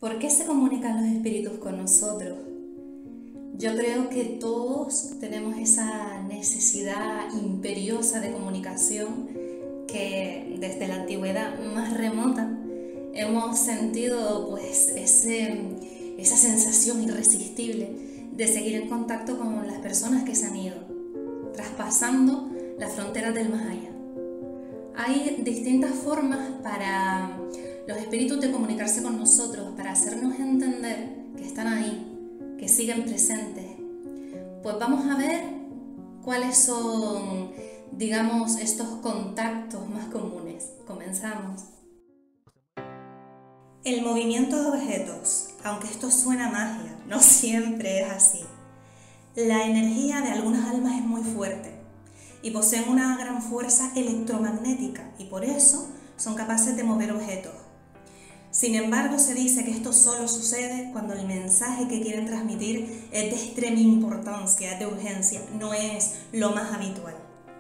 ¿Por qué se comunican los espíritus con nosotros? Yo creo que todos tenemos esa necesidad imperiosa de comunicación que desde la antigüedad más remota hemos sentido esa sensación irresistible de seguir en contacto con las personas que se han ido, traspasando las fronteras del más allá. Hay distintas formas para los espíritus de comunicarse con nosotros, para hacernos entender que están ahí, que siguen presentes. Pues vamos a ver cuáles son, digamos, estos contactos más comunes. Comenzamos. El movimiento de objetos, aunque esto suena a magia, no siempre es así. La energía de algunas almas es muy fuerte y poseen una gran fuerza electromagnética y por eso son capaces de mover objetos. Sin embargo, se dice que esto solo sucede cuando el mensaje que quieren transmitir es de extrema importancia, es de urgencia, no es lo más habitual.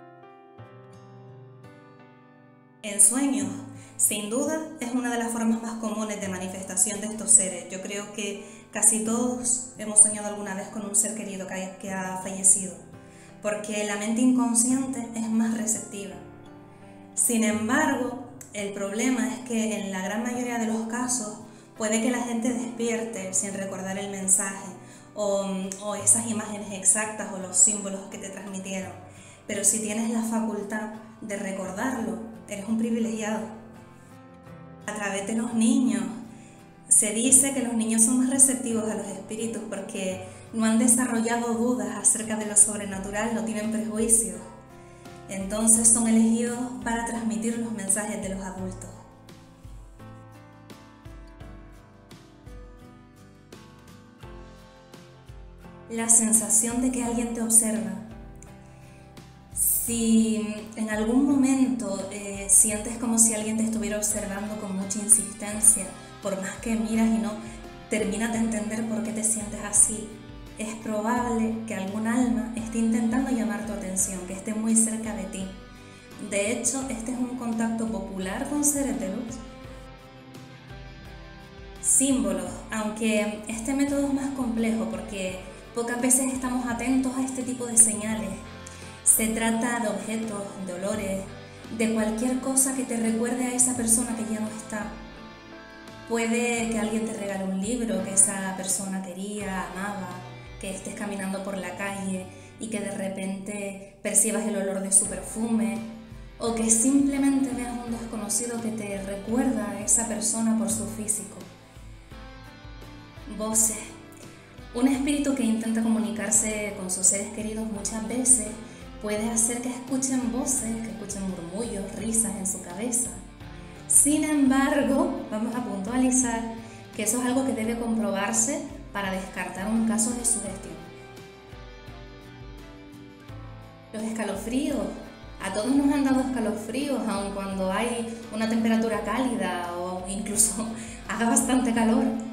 En sueños, sin duda, es una de las formas más comunes de manifestación de estos seres. Yo creo que casi todos hemos soñado alguna vez con un ser querido que ha fallecido, porque la mente inconsciente es más receptiva. Sin embargo, el problema es que en la gran mayoría de los casos puede que la gente despierte sin recordar el mensaje o esas imágenes exactas o los símbolos que te transmitieron. Pero si tienes la facultad de recordarlo, eres un privilegiado. A través de los niños, se dice que los niños son más receptivos a los espíritus porque no han desarrollado dudas acerca de lo sobrenatural, no tienen prejuicios. Entonces son elegidos para transmitir los mensajes de los adultos. La sensación de que alguien te observa. Si en algún momento sientes como si alguien te estuviera observando con mucha insistencia, por más que miras y no terminas de entender por qué te sientes así, es probable que algún alma esté intentando llamar tu atención, que esté muy cerca de ti. De hecho, este es un contacto popular con seres de luz. Símbolos, aunque este método es más complejo porque pocas veces estamos atentos a este tipo de señales. Se trata de objetos, de olores, de cualquier cosa que te recuerde a esa persona que ya no está. Puede que alguien te regale un libro que esa persona quería, amaba, que estés caminando por la calle y que de repente percibas el olor de su perfume, o que simplemente veas un desconocido que te recuerda a esa persona por su físico. Voces. Un espíritu que intenta comunicarse con sus seres queridos muchas veces puede hacer que escuchen voces, que escuchen murmullos, risas en su cabeza. Sin embargo, vamos a puntualizar que eso es algo que debe comprobarse para descartar un caso de sugestión. Los escalofríos. A todos nos han dado escalofríos, aun cuando hay una temperatura cálida o incluso haga bastante calor.